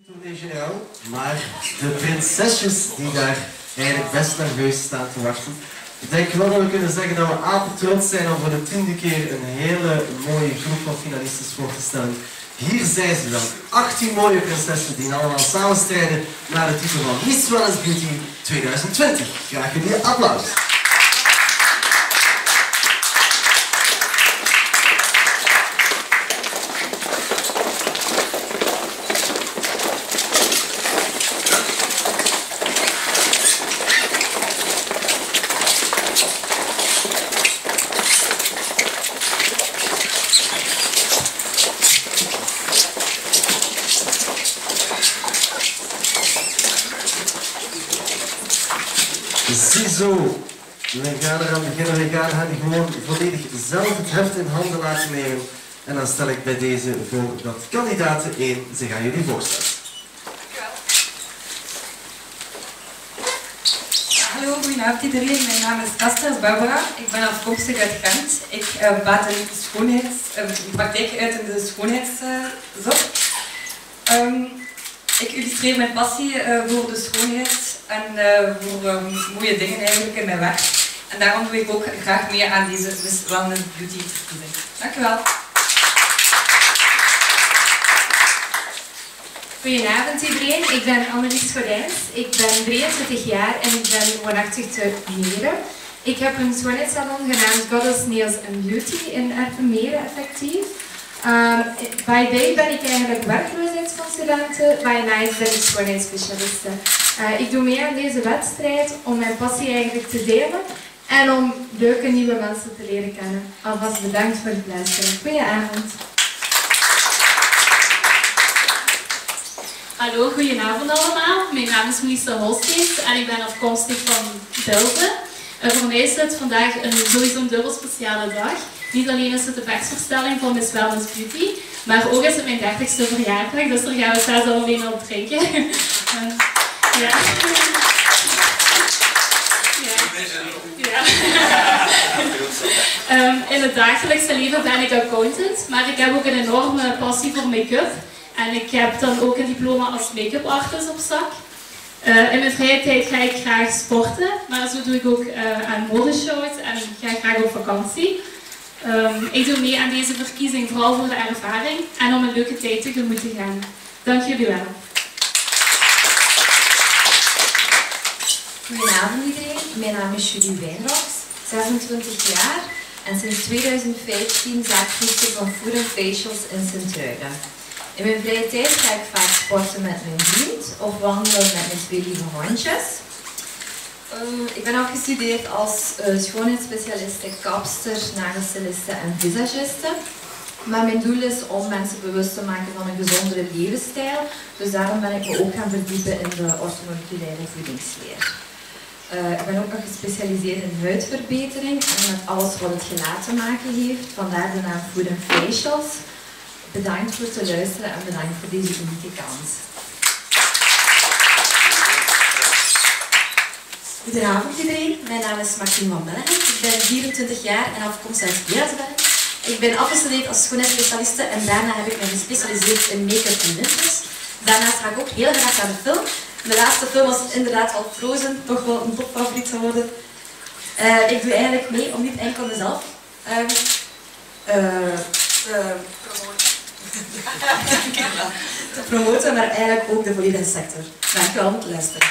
Tournee-generaal, maar de prinsesjes die daar eigenlijk best nerveus staan te wachten. Ik denk wel dat we kunnen zeggen dat we apetrots zijn om voor de 10e keer een hele mooie groep van finalisten voor te stellen. Hier zijn ze dan, 18 mooie prinsessen die allemaal samen strijden naar de titel van Miss Wellness Beauty 2020. Graag jullie applaus. Ziezo, we gaan eraan beginnen. We gaan hen gewoon volledig zelf het heft in handen laten nemen. En dan stel ik bij deze voor dat kandidaten 1 zich aan jullie voorstellen. Hallo, goedenavond iedereen. Mijn naam is Kasters Barbara. Ik ben afkomstig uit Gent. Ik baat in praktijk uit in de schoonheidszorg. Ik illustreer mijn passie voor de schoonheid en voor mooie dingen eigenlijk in mijn werk. En daarom doe ik ook graag mee aan deze Miss Wellness Beauty verkiezing. Dank u wel. Goedenavond iedereen, ik ben Annelies Gordijns. Ik ben 23 jaar en ik ben woonachtig te Meren. Ik heb een schoonheidssalon genaamd Goddess Nails & Beauty in Erpenmeren effectief. By day ben ik eigenlijk werkloosheidsconsulente, by night ben ik schoonheidsspecialiste. Ik doe mee aan deze wedstrijd om mijn passie eigenlijk te delen en om leuke nieuwe mensen te leren kennen. Alvast bedankt voor het luisteren. Goedenavond. Hallo, goedenavond allemaal. Mijn naam is Melissa Holsteens en ik ben afkomstig van België. Voor mij is het vandaag sowieso een dubbel speciale dag. Niet alleen is het de persverstelling van Miss Wellness Beauty, maar ook is het mijn 30ste verjaardag, dus daar gaan we straks alleen op drinken. Ja. In het dagelijkse leven ben ik accountant, maar ik heb ook een enorme passie voor make-up. En ik heb dan ook een diploma als make-up artist op zak. In mijn vrije tijd ga ik graag sporten, maar zo doe ik ook aan modeshows en ik ga graag op vakantie. Ik doe mee aan deze verkiezing vooral voor de ervaring en om een leuke tijd tegemoet te gaan. Dank jullie wel. Goedenavond iedereen, mijn naam is Julie Wijnroks, 26 jaar en sinds 2015 zaakvoerster van Food & Facials in Sint-Truiden. In mijn vrije tijd ga ik vaak sporten met mijn vriend of wandelen met mijn 2 lieve hondjes. Ik ben afgestudeerd als schoonheidsspecialiste, kapster, nagelstyliste en visagiste. Maar mijn doel is om mensen bewust te maken van een gezondere levensstijl. Dus daarom ben ik me ook gaan verdiepen in de orthomoleculaire voedingsleer. Ik ben ook nog gespecialiseerd in huidverbetering en met alles wat het gelaat te maken heeft. Vandaar de naam Food & Facials. Bedankt voor het luisteren en bedankt voor deze unieke kans. Goedenavond iedereen, mijn naam is Martien van Bellen. Ik ben 24 jaar en afkomstig uit Beersberg. Ik ben afgestudeerd als schoonheidsspecialiste en daarna heb ik me gespecialiseerd in make-up en lintjes. Daarnaast ga ik ook heel graag naar de film. De laatste film was inderdaad al Frozen, toch wel een topfavoriet geworden. Ik doe eigenlijk mee om niet enkel mezelf te promoten, maar eigenlijk ook de volledige sector. Dankjewel voor het luisteren.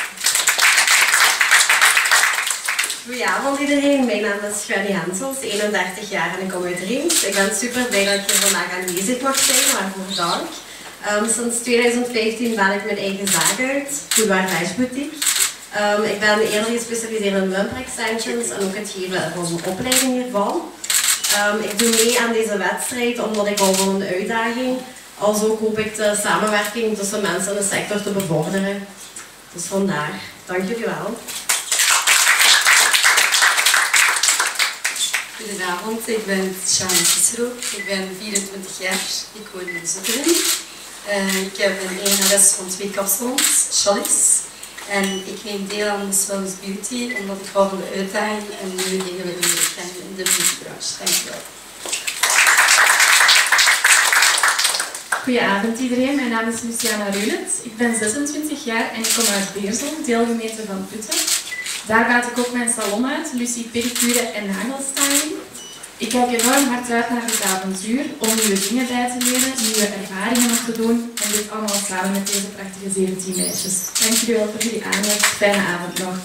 Goedenavond iedereen, mijn naam is Fanny Hensels, 31 jaar en ik kom uit Riens. Ik ben super blij dat ik hier vandaag aanwezig mag zijn, waarvoor dank. Sinds 2015 ben ik mijn eigen zaak uit, Boudoir Lash Boutique. Ik ben eerder gespecialiseerd in lump extensions en ook het geven van een opleiding hiervan. Ik doe mee aan deze wedstrijd omdat ik al van een uitdaging, als ook hoop ik de samenwerking tussen mensen in de sector te bevorderen. Dus vandaar, dank jullie wel. Goedenavond, ik ben Sjane Cicero, ik ben 24 jaar, ik woon in Zoeteren. Ik heb een eigenares van 2 kapsalons, Chalice. En ik neem deel aan Miss Wellness Beauty omdat ik hou van de uitdaging en nieuwe dingen wil leren kennen in de beautybranche. Dankjewel. Goedenavond iedereen, mijn naam is Luciana Rulet. Ik ben 26 jaar en ik kom uit Beersel, deelgemeente van Putten. Daar baat ik ook mijn salon uit, Lucie Pedicure en Nagelstyling. Ik kijk enorm hard uit naar dit avontuur om nieuwe dingen bij te leren, nieuwe ervaringen op te doen en dit allemaal samen met deze prachtige 17 meisjes. Dank jullie wel voor jullie aandacht. Fijne avond nog.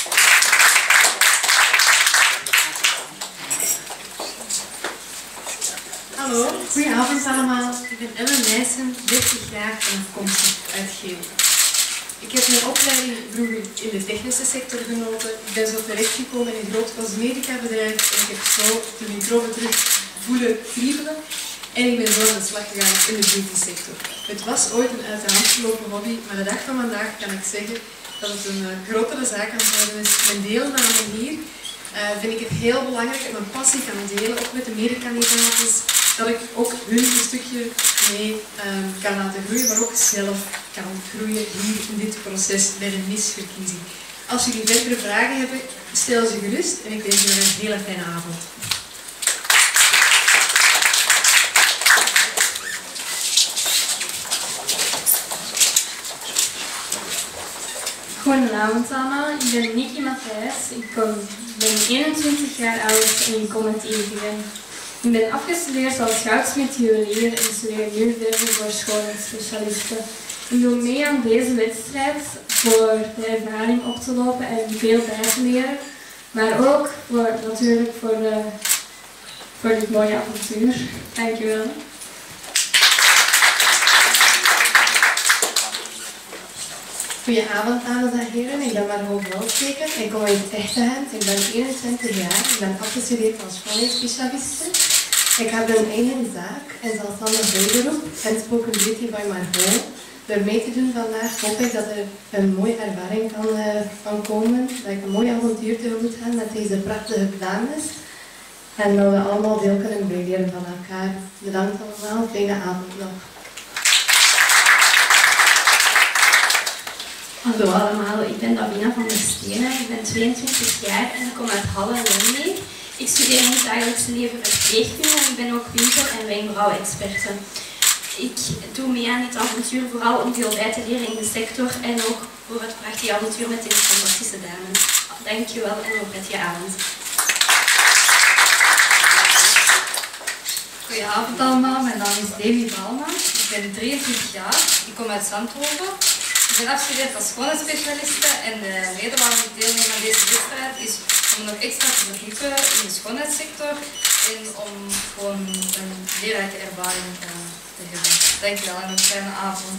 Hallo, goedenavond allemaal. Ik ben Ellen Nijssen, 30 jaar en afkomstig uit Geel. Ik heb mijn opleiding vroeger in de technische sector genoten. Ik ben zo terechtgekomen in een groot cosmetica-bedrijf en ik heb zo de microben terug voelen kriebelen. En ik ben zo aan de slag gegaan in de beauty sector. Het was ooit een uit de hand gelopen hobby, maar de dag van vandaag kan ik zeggen dat het een grotere zaak aan het worden is. Mijn deelname hier vind ik het heel belangrijk dat ik mijn passie kan delen, ook met de medekandidaten, dat ik ook hun een stukje mee kan laten groeien, maar ook zelf kan groeien hier in dit proces bij de misverkiezing. Als jullie verdere vragen hebben, stel ze gerust en ik wens jullie een hele fijne avond. Goedenavond allemaal, ik ben Nikki Matthijs, ik ben 21 jaar oud en ik kom uit Eegeren. Ik ben afgestudeerd als goudsmid-juwelier en studeer nu verder voor schoonheidsspecialisten. Ik doe mee aan deze wedstrijd voor de ervaring op te lopen en veel bij te leren, maar ook natuurlijk voor dit mooie avontuur. Dankjewel. Goedenavond dames en heren, ik ben Margot Welsteker, ik kom uit Echtenhand, ik ben 21 jaar, ik ben afgestudeerd als schoonheidsspecialiste. Ik heb een eigen zaak en zelfstandig bijberoep en Spoken Beauty by Margot. Door mee te doen vandaag hoop ik dat er een mooie ervaring kan komen, dat ik een mooi avontuur tegemoet ga met deze prachtige dames en dat we allemaal veel kunnen bijleren van elkaar. Bedankt allemaal, fijne avond nog. Hallo allemaal, ik ben Davina van der Stenen, ik ben 22 jaar en ik kom uit Halle en Lemmer. Ik studeer in het dagelijkse leven verpleegkunde en ik ben ook winkel- en wijnbrouwexperte. Ik doe mee aan dit avontuur vooral om veel bij te leren in de sector en ook voor het prachtige avontuur met deze fantastische dames. Dankjewel en een prettige avond. Goedenavond allemaal, mijn naam is Demi Balma, ik ben 23 jaar, ik kom uit Zandhoven. Ik ben afgestudeerd als schoonheidsspecialiste en de reden waarom ik deelneem aan deze wedstrijd is om nog extra te verdiepen in de schoonheidssector en om gewoon een leerrijke ervaring te hebben. Dankjewel en een fijne avond.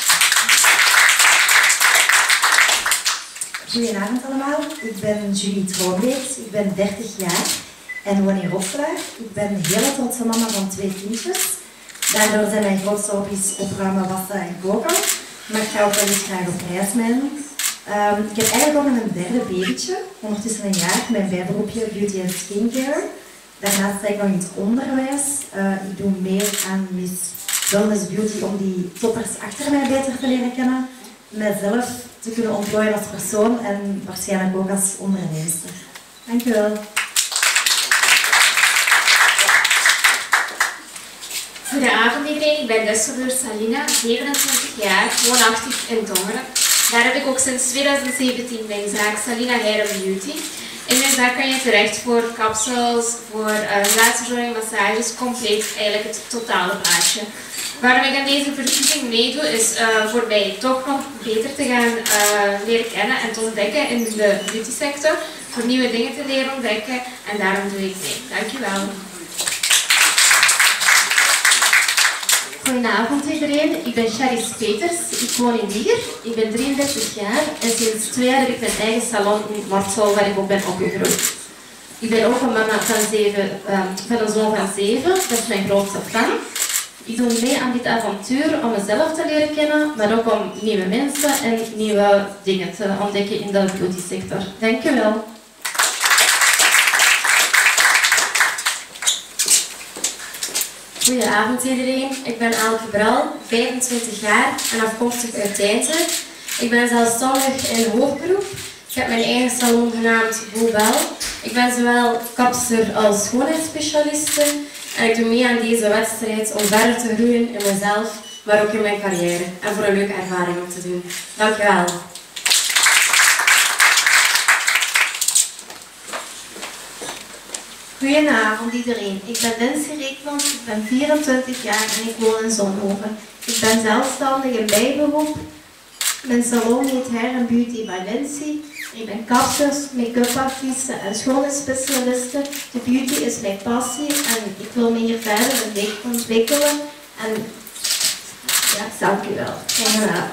Goedenavond allemaal, ik ben Julie Troonbeeks, ik ben 30 jaar en woon in Rotselaar. Ik ben een hele trotse mama van 2 kindjes. Daardoor zijn mijn grootste hobby's opruimen, wassen en koken. Maar ik ga ook wel eens graag op reis mee. Ik heb eigenlijk ook nog een derde babytje, ondertussen een jaar, mijn bijberoepje Beauty and Skincare. Daarnaast sta ik nog in het onderwijs. Ik doe meer aan Miss Wellness Beauty om die toppers achter mij beter te leren kennen. Mijzelf te kunnen ontplooien als persoon en waarschijnlijk ook als onderneemster. Dank u wel. Goedenavond iedereen, ik ben Dusseldeur Salina, 27 jaar, woonachtig in Tongeren. Daar heb ik ook sinds 2017 mijn zaak Salina Hair & Beauty. In mijn zaak kan je terecht voor kapsels, voor gelaatverzorging, massages, compleet eigenlijk het totale plaatje. Waarom ik aan deze verkiezing meedoe is voor mij toch nog beter te gaan leren kennen en te ontdekken in de beauty sector, voor nieuwe dingen te leren ontdekken en daarom doe ik mee. Dankjewel. Goedenavond iedereen, ik ben Charis Peters, ik woon in Lier, ik ben 33 jaar en sinds 2 jaar heb ik mijn eigen salon in Mortsel waar ik ook ben opgegroeid. Ik ben ook een mama van een zoon van 7, dat is mijn grootste fan. Ik doe mee aan dit avontuur om mezelf te leren kennen, maar ook om nieuwe mensen en nieuwe dingen te ontdekken in de beauty sector. Dank je wel. Goedenavond iedereen, ik ben Elke Bral, 25 jaar en afkomstig uit Deinze. Ik ben zelfstandig in hoofdberoep. Ik heb mijn eigen salon genaamd Boubel. Ik ben zowel kapster als schoonheidsspecialiste en ik doe mee aan deze wedstrijd om verder te groeien in mezelf maar ook in mijn carrière en voor een leuke ervaring om te doen. Dankjewel. Goedenavond iedereen, ik ben Lindsay Reekmans, ik ben 24 jaar en ik woon in Zonhoven. Ik ben zelfstandig in bijberoep. Mijn salon heet Hair & Beauty by Lindsay. Ik ben kapsters, make-up artieste en schoonheidsspecialiste. De beauty is mijn passie en ik wil me hier verder ontwikkelen. En ja, dank u wel. Graag gedaan.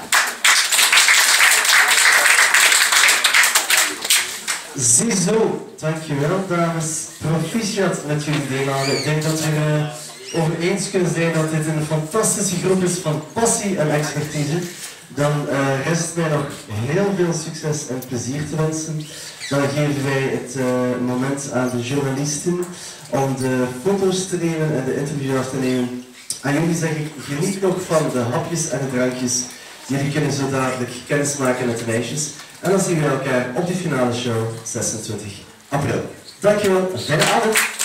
Ziezo, dankjewel dames. Proficiat met jullie deelname. Ik denk dat we over eens kunnen zijn dat dit een fantastische groep is van passie en expertise. Dan rest mij nog heel veel succes en plezier te wensen. Dan geven wij het moment aan de journalisten om de foto's te nemen en de interviews te nemen. Aan jullie zeg ik, geniet nog van de hapjes en de drankjes. Jullie kunnen zo dadelijk kennis maken met de meisjes. En dan zien we elkaar op de finale show 26 april. Dankjewel, fijne avond.